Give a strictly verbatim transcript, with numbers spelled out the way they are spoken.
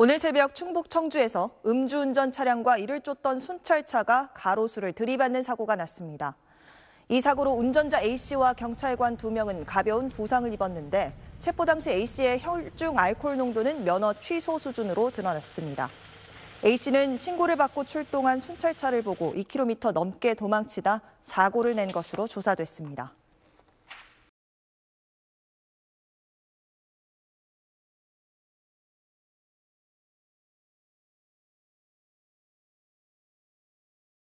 오늘 새벽 충북 청주에서 음주운전 차량과 이를 쫓던 순찰차가 가로수를 들이받는 사고가 났습니다. 이 사고로 운전자 A씨와 경찰관 두 명은 가벼운 부상을 입었는데 체포 당시 A씨의 혈중 알코올 농도는 면허 취소 수준으로 드러났습니다. A씨는 신고를 받고 출동한 순찰차를 보고 이 킬로미터 넘게 도망치다 사고를 낸 것으로 조사됐습니다.